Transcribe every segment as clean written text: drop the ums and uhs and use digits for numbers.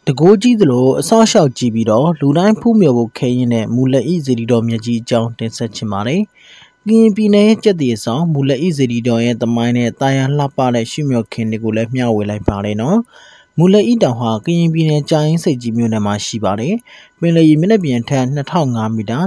တကိုးကြီးသလိုအစောရှောက်ကြည့်ပြီးတော့လူတိုင်းဖူးမြော်ဖို့ခဲရင်တဲ့မူလက်ဤစေတီတော်မြတ်ကြီးအကြောင်းတင်ဆက်ချင်ပါတယ်။ကရင်ပြည်နယ်ရဲ့ကျက်တည်ဆောင်မူလက်ဤစေတီတော်ရဲ့သမိုင်းနဲ့တာယာလှပတဲ့ရှုမြော်ခင်တွေကိုလည်းမျှဝေလိုက်ပါတယ်နော်။မူလက်ဤတောင်ဟာကရင်ပြည်နယ်ကြာရင်စိတ်ကြီးမြို့နယ်မှာရှိပါတယ်။ပင်လယ်ရေမျက်နှာပြင်ထက်2005မီတာ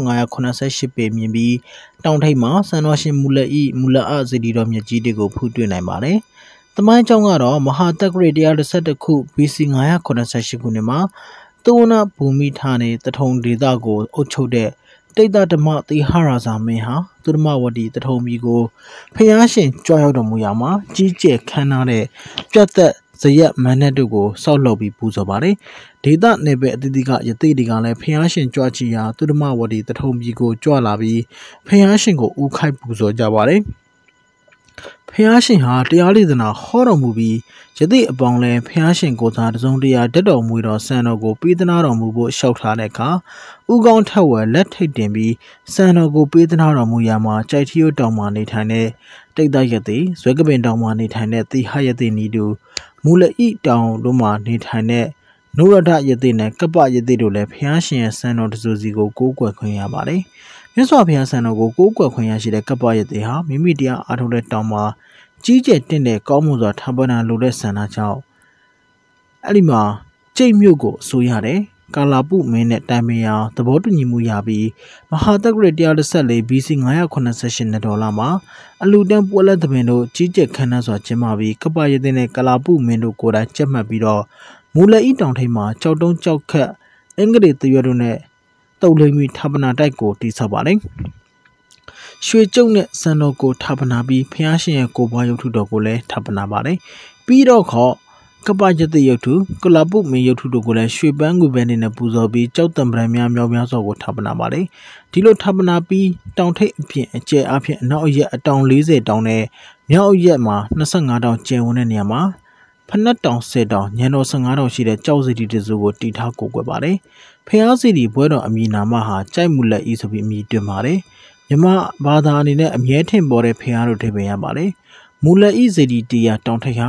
6588ပေမြင့်ပြီးတောင်ထိပ်မှာစံတော်ရှင်မူလက်ဤမူလအစေတီတော်မြတ်ကြီးတွေကိုဖူးတွေ့နိုင်ပါတယ်။သမိုင်းကြောင်းကတော့မဟာတက္ကရာ111ခု BC 988ခုနှစ်မှာသုဝဏဘူမိဌာနေတထုံဒေသကိုအုပ်ချုပ်တဲ့တိတ်တဓမ္မသီဟရာဇာမင်းဟာသုဓမ္မဝတီတထုံပြည်ကိုဖျားရှင်ကြွရောက်တော်မူရာမှာကြီးကျယ်ခမ်းနားတဲ့ပြတ်သက်ဇရက်မန်းနဲ့တို့ကိုစောက်လုပ်ပြီးပူဇော်ပါတယ်။ဒေသနယ်ပယ်အသီးသီးကယသိတွေကလည်းဖျားရှင်ကြွချီရာသုဓမ္မဝတီတထုံပြည်ကိုကြွလာပြီးဖျားရှင်ကိုဥခိုက်ပူဇော်ကြပါတယ်။ဖျားရှင်ဟာတရားလေသနာဟောတော်မူပြီးယသိအပေါင်းလဲဖျားရှင်ကိုသာတစုံတရာတက်တော်မူတော်စံတော်ကိုပေးသနာတော်မူဖို့လျှောက်ထားတဲ့အခါဥကောင်းထက်ဝယ်လက်ထိတ်တင်ပြီးစံတော်ကိုပေးသနာတော်မူရာမှာကြိုက်ထီယိုတောင်မှာနေထိုင်တဲ့တိတ်တယသိဇွဲကပင်တောင်မှာနေထိုင်တဲ့သီဟယသိနီတို့မူလဤတောင်တို့မှာနေထိုင်တဲ့နုရဒယသိနဲ့ကပ္ပယသိတို့လည်းဖျားရှင်ရဲ့စံတော်တစုစီကိုကိုးကွယ်ခွင့်ရပါတယ်မြတ်စွာဘုရားစံတော်ကိုကိုးကွယ်ခွင့်ရရှိတဲ့ကပ္ပယသိဟာမိမိတရားအားထုတ်တဲ့တောင်မှာကြီးကျယ်တင့်တဲ့ကောင်းမွန်စွာထာပနာလိုတဲ့ဆန္ဒကြောင့်အဲ့ဒီမှာကျိတ်မြို့ကိုအစိုးရတယ်ကာလာပုမင်းနဲ့တိုင်ပင်ရာသဘောတူညီမှုရပြီးမဟာတက္ကရာ114 BC 988နှစ်တော်လာမှာအလူတန်းပွဲလက်သဘင်တို့ကြီးကျယ်ခမ်းနားစွာကျင်းပပြီးကပ္ပယသိနဲ့ကာလာပုမင်းတို့ကိုယ်တိုင်ကြက်မှတ်ပြီးတော့မူလဤတောင်ထိပ်မှာကြောက်တုံးကြောက်ခတ်အင်္ဂလိပ်တရွတ်တို့နဲ့တုတ်လိမ့်ပြီးထာပနာတိုက်ကိုတည်ဆောက်ပါတယ်ရွှေကျုံနဲ့စံတော်ကိုထာပနာပြီးဖျားရှင်ရဲ့ကိုပွားရုပ်ထုတော်ကိုလည်းထာပနာပါတယ်ပြီးတော့ခေါကပ္ပယတိရုပ်ထုကလပုမင်းရုပ်ထုတို့ကိုလည်းရွှေပန်းကူပဲနေနဲ့ပူဇော်ပြီးကြောက်တံပရံများမြောက်များစွာကိုထာပနာပါတယ်ဒီလိုထာပနာပြီးတောင်ထိပ်အပြင်အကျယ်အဖြစ်အနောက်အရက်အတောင်40တောင်နဲ့မြောက်အရက်မှာ25တောင်ကျယ်ဝန်းတဲ့နေရာမှာဖနက်တောင်10တောင်ညံတော်15တောင်ရှိတဲ့ကြောက်စီတီတစုကိုတီထားကိုကွယ်ပါတယ်ဖျားစီတီဘွဲတော်အမည်နာမဟာကြိုက်မူလက်ဤဆိုပြီးအမည်တွင်ပါတယ်မြမဘာသာအနေနဲ့အမြဲထင်ပေါ်တဲ့ဖျားတို့ထိပ်ပင်ရပါတယ်မူလဤဇေဒီတီယာတောင်ထိပ်ဟာ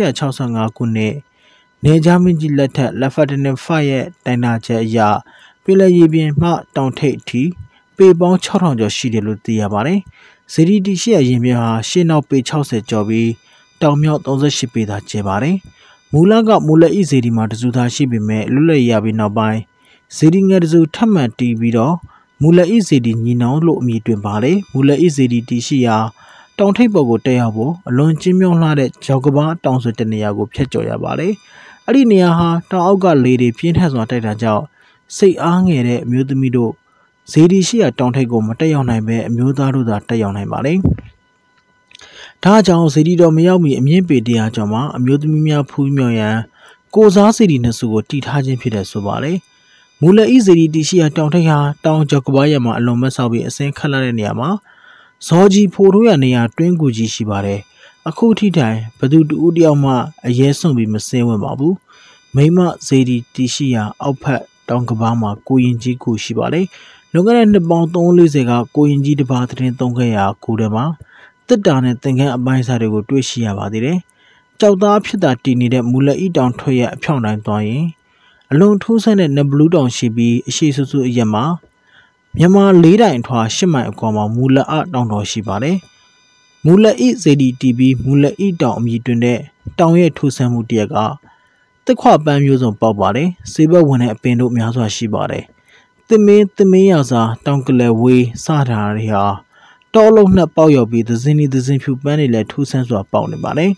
1865ခုနှစ်နေဂျာမင်းကြီးလက်ထက်လက်ဖက်တနင်ဖတ်ရဲ့တိုင်နာချက်အရပင်လယ်ရေပြင်မှတောင်ထိပ်အထိပေပေါင်း6000ကျော်ရှိတယ်လို့သိရပါတယ်ဇေဒီတီရှိရဲ့ရင်ပြင်ဟာရှေ့နောက်ပေ60ကျော်ပြီးတောင်မြောက်38ပေသာကျယ်ပါတယ်မူလကမူလဤဇေဒီမှာတစုသားရှိပေမဲ့လွတ်လပ်ရပြီးနောက်ပိုင်းဇေဒီငယ်တစုထပ်မံတီးပြီးတော့မူလဤဇေဒီညီနောင်လို့အမည်တွင်ပါတယ်မူလဤဇေဒီတီရှိရာတောင်ထိပ်ပေါ်ကိုတက်ရောက်ဖို့အလွန်ကျဉ်းမြောင်းလှတဲ့ကြောက်ကဘာတောင်ဆွတဲ့နေရာကိုဖျက်ကျော်ရပါတယ်အဲ့ဒီနေရာဟာတောင်အောက်ကလေတွေပြင်းထန်စွာတိုက်တာကြောင့်စိတ်အားငယ်တဲ့အမျိုးသမီးတို့ဇေဒီရှိရာတောင်ထိပ်ကိုမတက်ရောက်နိုင်ပဲအမျိုးသားတို့သာတက်ရောက်နိုင်ပါတယ်ဒါကြောင့်ဇေဒီတော်မရောက်မီအမြင့်ပေ100ကျော်မှာအမျိုးသမီးများဖူးမြော်ရန်ကိုစားဇေဒီနှစ်စုကိုတည်ထားခြင်းဖြစ်တယ်ဆိုပါတယ်မူလဤဇေဒီတီရှိရာတောင်ထိပ်ဟာတောင်ကြောက်ကဘာရမှာအလွန်မဆောက်ပြီးအစင်းခတ်လာတဲ့နေရာမှာဇောကြီးဖိုးထိုးရနေရာတွင်းကူကြီးရှိပါတယ်အခုထိတိုင်ဘသူတူဦးတယောက်မှအရေးဆုံးပြီးမစင်းဝင်ပါဘူးမိမဇေဒီတီရှိရာအောက်ဖက်တောင်ကဘာမှာကိုရင်ကြီးကိုရှိပါတယ်လွန်ခဲ့တဲ့နှစ်ပေါင်း340ကကိုရင်ကြီးတစ်ပါးသတင်းသုံးခဲ့ရာကိုထဲမှာတစ်တာနဲ့သင်္ကန်းအပိုင်းစားတွေကိုတွေ့ရှိရပါသေးတယ်ကြောက်သားဖြစ်တာတည်နေတဲ့မူလဤတောင်ထွက်ရအဖြောင်းတိုင်းသွားရင်အလွန်ထိုးဆန်းတဲ့နဘလူးတောင်ရှိပြီးအရှိဆူဆူအရက်မှာမြန်မာ၄တိုင်အထွာ8မိုင်အကွာမှာမူလအတောင်တော်ရှိပါတယ်။မူလဤဇေဒီတီဘီမူလဤတောင်အမည်တွင်တဲ့တောင်ရဲ့ထိုးဆန်းမှုတရက်ကတစ်ခွပန်းမျိုးစုံပေါက်ပါတယ်။စေဘက်ဝင်တဲ့အပင်တို့များစွာရှိပါတယ်။သမင်းရစာတောင်ကလေးဝေးစတာတွေဟာတောလုံးနဲ့ပေါက်ရောက်ပြီးသဇင်းဒီသဇင်းဖြူပန်းတွေလည်းထိုးဆန်းစွာပေါက်နေပါတယ်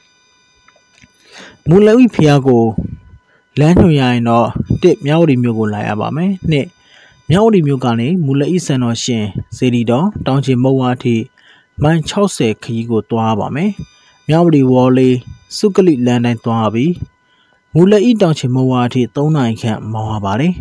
။မူလဤဖျားကိုလမ်းညွှန်ရရင်တော့မြောက်ဝတီမြို့ကိုလာရပါမယ်။မြောက်ဝတီမြို့ကနေမူလဤစံတော်ရှင်ဇေဒီတော်တောင်ချေမုံဝါထိမိုင်60ခရီးကိုသွားပါမယ်။မြောက်ဝတီဝေါ်လေးစုကလိလမ်းတိုင်းသွားပြီးမူလဤတောင်ချေမုံဝါထိ3နိုင်ခန့်မောင်းရပါတယ်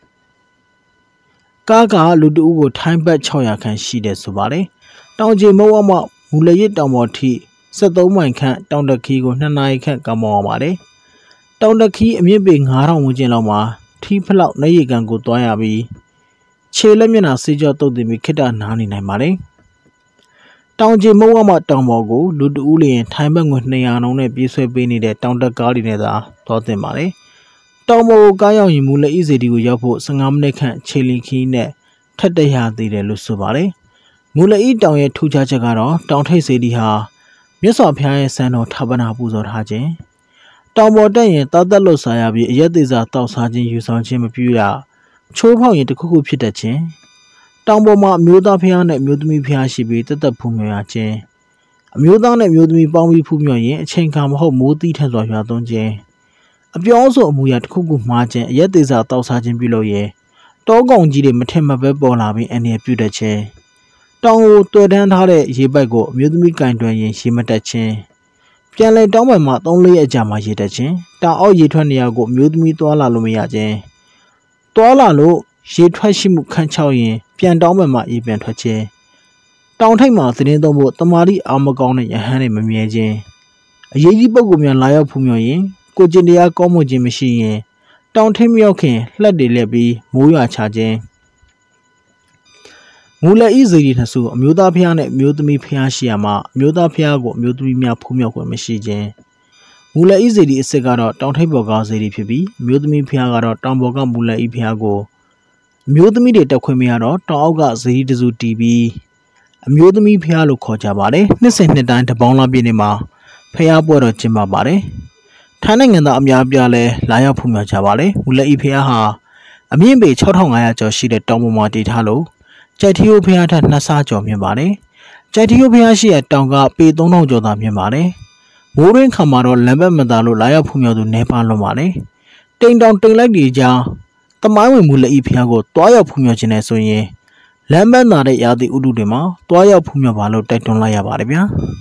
။ကားကလူတဦးကိုထိုင်းဘတ်600ခန့်ရှိတယ်ဆိုပါတယ်။တောင်ချေမုံဝါမှမူလရစ်တောင်ပေါ်ထိ73မိုင်ခန့်တောင်တခီးကို2နိုင်ခန့်ကမောင်းရပါတယ်။တောင်တခီးအမြင့်ပေ9000ဝန်းကျင်လောက်မှာထီးဖလောက်နေရီကန်ကိုသွားရပြီးခြေလက်မျက်နှာစေးကြောတုတ်တင်ပြီးခိတ္တနားနေနိုင်ပါတယ်။တောင်ချေမုံဝါမှတောင်ပေါ်ကိုလူတဦးလျင်ထိုင်းဘတ်ငွေ200နှုန်းနဲ့ပြေးဆွဲပေးနေတဲ့တောင်တက်ကားတွေနဲ့သာသွားတင်ပါတယ်။တောင်ပေါ်ကားရောက်ရင်မူလက်ဤစေတီကိုရောက်ဖို့15မိနစ်ခန့်ခြေလျင်ခီးနဲ့ထက်တရသေးတယ်လို့ဆိုပါတယ်။မူလက်ဤတောင်ရဲ့ထူးခြားချက်ကတော့တောင်ထိပ်စေတီဟာမြတ်စွာဘုရားရဲ့စံတော်ဌာပနာပူဇော်ထားခြင်းတောင်ပေါ်တက်ရင်တာသက်လွတ်စားရပြီးအရက်သေးစာတောက်စားခြင်းယူဆောင်ခြင်းမပြုရချိုးဖောက်ရင်တစ်ခုခုဖြစ်တတ်ခြင်းတောင်ပေါ်မှာအမျိုးသားဘုရားနဲ့အမျိုးသမီးဘုရားရှိပြီးတက်ဖူးမြော်ရခြင်းအမျိုးသားနဲ့အမျိုးသမီးပေါင်းပြီးဖူးမြော်ရင်အချိန်ခါမဟုတ်မိုးသီးထန်စွာရွာသွန်းခြင်းအပြောဆိုအမူအရာတစ်ခုခုမှားခြင်းအရက်သေးစာတောက်စားခြင်းပြုလုပ်ရင်တောကောင်ကြီးတွေမထင်မှတ်ပဲပေါ်လာပြီးအန္တရာယ်ပြုတတ်ခြင်းတောင်ကိုတွေ့တန်းထားတဲ့ရေပိုက်ကိုအမျိုးသမီးကင်တွယ်ရင်ရေမတက်ခြင်းပြန်လဲတောင်းပန်မှာ3-4ရက်ကြာမှရေတက်ခြင်းတောင်အောက်ရေထွက်နေရာကိုအမျိုးသမီးသွားလာလို့မရခြင်းသွားလာလို့ရေထွက်ရှိမှုခန့်ချောက်ရင်ပြန်တောင်းပန်မှာရေပြန်ထွက်ခြင်းတောင်ထိပ်မှာသတင်းသုံးဖို့တမာတိအာမကောင်းတဲ့ယဟန်တွေမမြဲခြင်းအရေးကြီးပုဂ္ဂိုလ်များလာရောက်ဖူးမြော်ရင်ကိုကျင်တရားကောင်းမွန်ခြင်းမရှိရင်တောင်ထိပ်မြောက်ခင်လှက်တွေလက်ပြီးမိုးရွာချခြင်းမူလက်ဤစေတီနှစ်စုအမျိုးသားဖျားနဲ့အမျိုးသမီးဖျားရှိရမှာအမျိုးသားဖျားကိုအမျိုးသမီးများဖူးမြော်ခွင့်မရှိခြင်းမူလက်ဤစေတီအစစ်ကတော့တောင်ထိပ်ပေါ်ကစေတီဖြစ်ပြီးအမျိုးသမီးဖျားကတော့တောင်ပေါ်ကမူလက်ဤဖျားကိုအမျိုးသမီးတွေတက်ခွင့်မရတော့တောင်အောက်ကစေတီတစုတီးပြီးအမျိုးသမီးဖျားလို့ခေါ်ကြပါတယ်နှစ်စဉ်နှစ်တိုင်းတပေါင်းလပြည့်နေ့မှာဖျားပွဲတော်ကျင်းပပါတယ်ထိုင်းနိုင်ငံသားအများပြားလဲလာရောက်ဖူးမြော်ကြပါတယ်မူလက်ဤဖျားဟာအမြင့်ပေ6500ကျော်ရှိတဲ့တောင်ပေါ်မှာတည်ထားလို့ကြိုက်ထီယိုဖျားထက်2ဆကျော်မြင့်ပါတယ်ကြိုက်ထီယိုဖျားရှိတဲ့တောင်ကပေ3000ကျော်သာမြင့်ပါတယ်မိုးရင်းခါမှာတော့လမ်းဘက်မသာလို့လာရောက်ဖူးမြော်သူနေပါလွန်ပါတယ်တိမ်တောင်တိမ်လိုက်တွေကြားတမိုင်းဝင်မူလက်ဤဖျားကိုတွားရောက်ဖူးမြော်ခြင်းနဲ့ဆိုရင်လမ်းဘက်သာတဲ့ရာသီဥတုတွေမှာတွားရောက်ဖူးမြော်ပါလို့တိုက်တွန်းလိုက်ရပါတယ်ဗျာ